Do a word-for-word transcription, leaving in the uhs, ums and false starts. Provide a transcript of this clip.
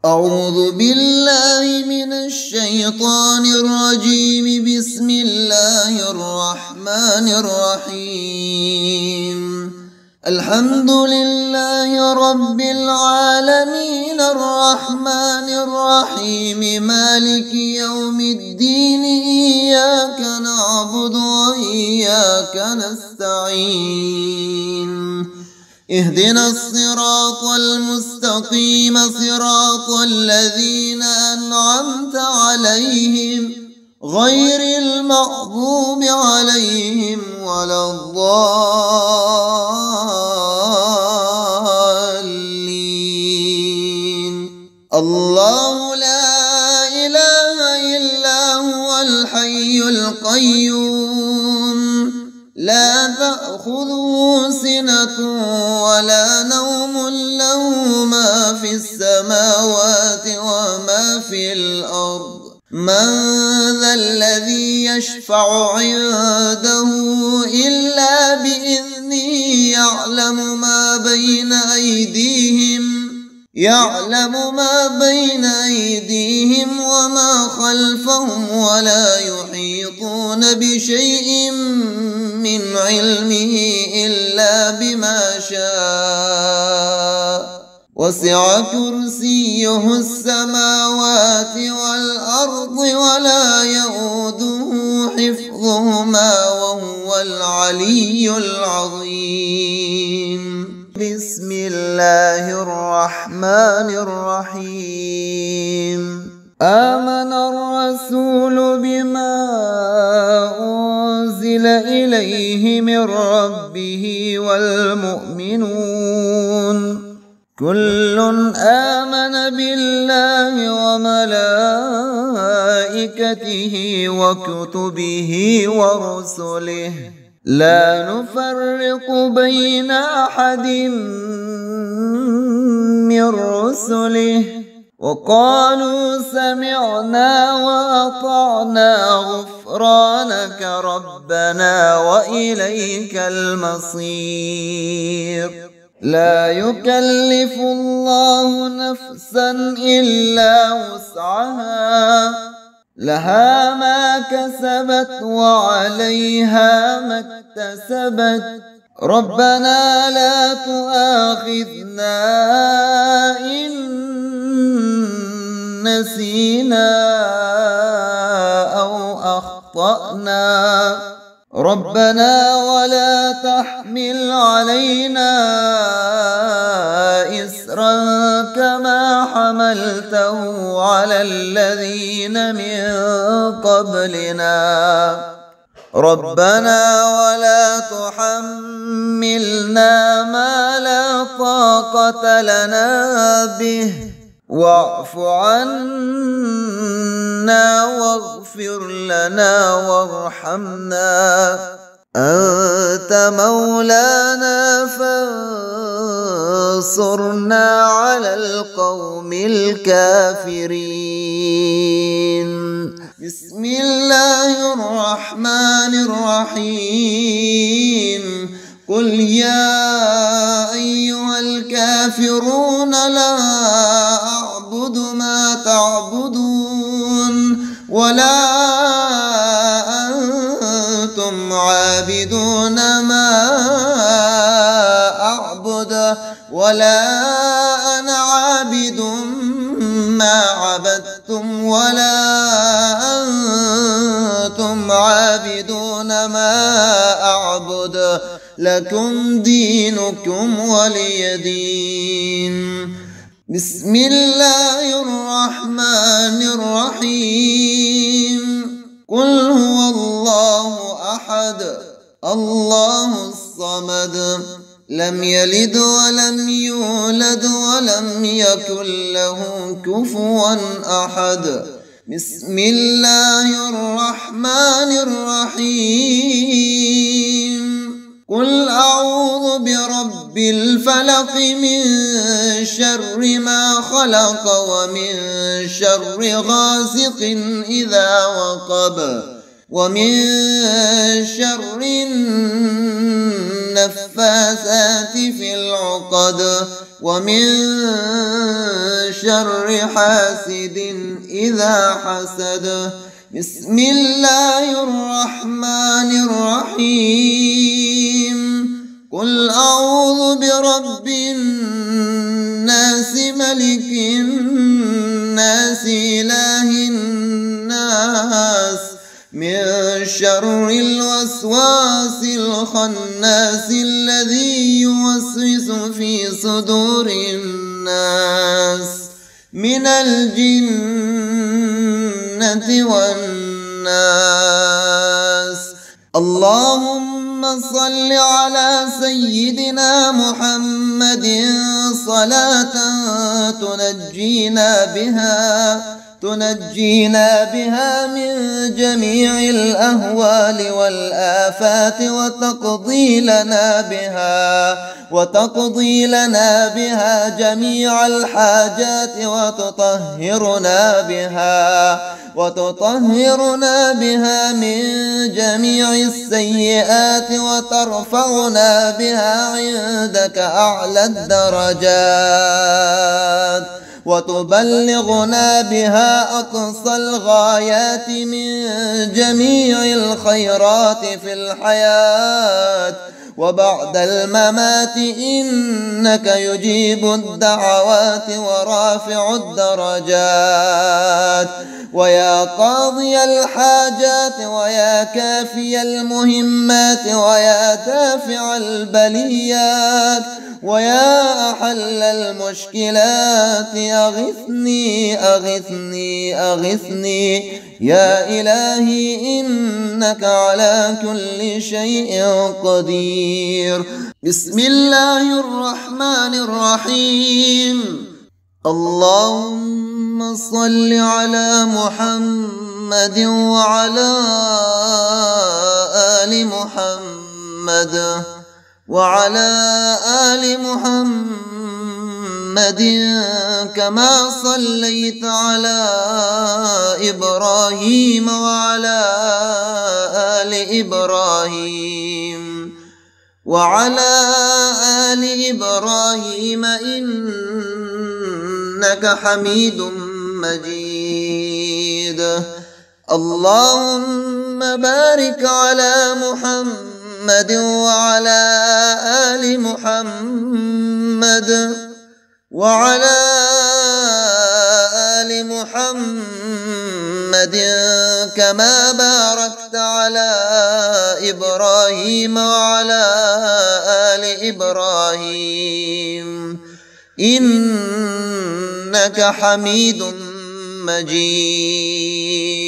أعوذ بالله من الشيطان الرجيم. بسم الله الرحمن الرحيم. الحمد لله رب العالمين الرحمن الرحيم مالك يوم الدين. إياك نعبد وإياك نستعين. اهدنا الصراط المستقيم صراط الذين أنعمت عليهم غير المغضوب عليهم ولا الضالين. الله لا إله إلا هو الحي القيوم لا تأخذه سنة ولا نوم له ما في السماوات وما في الأرض. من ذا الذي يشفع عنده إلا بإذنه. يعلم ما بين أيديهم يعلم ما بين أيديهم وما خلفهم ولا يحيطون بشيء من علمه إلا بما شاء. وسع كرسيه السماوات والأرض ولا يؤوده حفظهما وهو العلي العظيم. بسم الله الرحمن الرحيم. آمن الرسول بما أنزل إليه من ربه والمؤمنون كل آمن بالله وملائكته وكتبه ورسله لا نفرق بين أحد من رسله وقالوا سمعنا وأطعنا غفرانك ربنا وإليك المصير. لا يكلف الله نفسا إلا وسعها لها ما كسبت وعليها ما اكتسبت. ربنا لا تؤاخذنا إن نسينا أو أخطأنا. ربنا ولا تحمل علينا إصرا كما حملته على الذين من قبلنا. ربنا ولا تحملنا ما لا طاقة لنا به واعف عنا واغفر لنا وارحمنا أنت مولانا فانصرنا على القوم الكافرين. بسم الله الرحمن الرحيم. قل يا أيها الكافرون لا أعبد ما تعبدون ولا أنتم عابدون ما أعبد ولا أنا عابد ما عبدتم ولا أنتم عابدون ما أعبد لكم دينكم ولي دين. بسم الله الرحمن الرحيم. قل هو الله أحد الله الصمد لم يلد ولم يولد ولم يكن له كفوا أحد. بسم الله الرحمن الرحيم. قل أعوذ برب الفلق من شر ما خلق ومن شر غاسق إذا وقب ومن شر النفاثات في العقد ومن شر حاسد إذا حسد. بسم الله الرحمن الرحيم. قل أعوذ برب الناس ملك الناس إله الناس من شر الوسواس الخناس الذي يوسوس في صدور الناس من الجنة والناس. اللهم صل على سيدنا محمد صلاة تنجينا بها تنجينا بها من جميع الأهوال والآفات وتقضي لنا بها وتقضي لنا بها جميع الحاجات وتطهرنا بها وتطهرنا بها من جميع السيئات وترفعنا بها عندك أعلى الدرجات وتبلغنا بها أقصى الغايات من جميع الخيرات في الحياة وبعد الممات إنك يجيب الدعوات ورافع الدرجات ويا قاضي الحاجات ويا كافي المهمات ويا دافع البليات ويا أحل المشكلات أغثني أغثني أغثني يا إلهي إنك على كل شيء قدير. بسم الله الرحمن الرحيم. اللهم صل على محمد وعلى آل محمد وعلى آل محمد كما صليت على إبراهيم وعلى آل إبراهيم وعلى آل إبراهيم إنك حميد مجيد. اللهم بارك على محمد محمد وعلى آل محمد وعلى آل محمد كما باركت على إبراهيم وعلى آل إبراهيم إنك حميد مجيد.